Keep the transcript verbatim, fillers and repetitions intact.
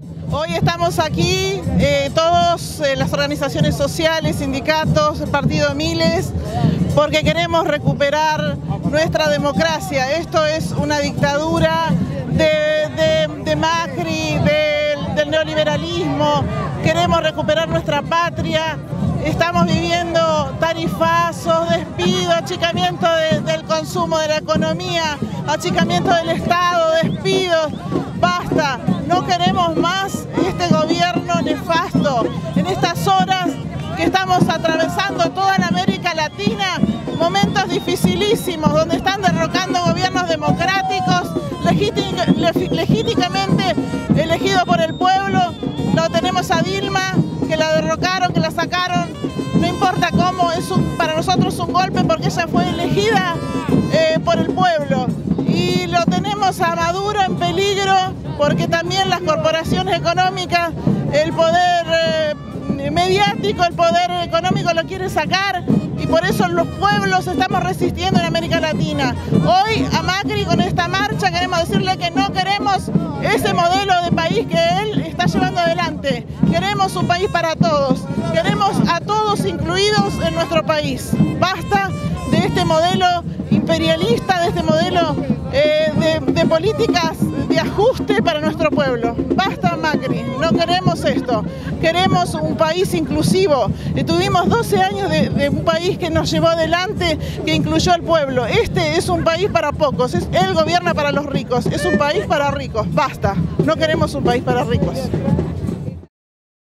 Hoy estamos aquí, eh, todas eh, las organizaciones sociales, sindicatos, el partido Miles, porque queremos recuperar nuestra democracia. Esto es una dictadura de, de, de Macri, de, del neoliberalismo. Queremos recuperar nuestra patria. Estamos viviendo tarifazos, despidos, achicamiento de, del consumo, de la economía, achicamiento del Estado, despidos. Basta, no queremos más este gobierno nefasto. En estas horas que estamos atravesando toda la América Latina, momentos dificilísimos, donde están derrocando gobiernos democráticos, legítimamente elegidos por el pueblo. Lo tenemos a Dilma, que la derrocaron, que la sacaron, no importa cómo, es un, para nosotros es un golpe porque ella fue elegida eh, por el pueblo. Y lo tenemos a Maduro en peligro porque también las corporaciones económicas, el poder eh, mediático, el poder económico lo quiere sacar, y por eso los pueblos estamos resistiendo en América Latina. Hoy a Macri con esta marcha queremos decirle que no queremos ese modelo de país que él está llevando adelante. Queremos un país para todos, queremos a todos incluidos en nuestro país. Basta de este modelo imperialista, de este modelo eh, de, de políticas de ajuste para nuestro pueblo. Basta, Macri, no queremos esto. Queremos un país inclusivo. Y tuvimos doce años de, de un país que nos llevó adelante, que incluyó al pueblo. Este es un país para pocos, es, él gobierna para los ricos, es un país para ricos. Basta, no queremos un país para ricos.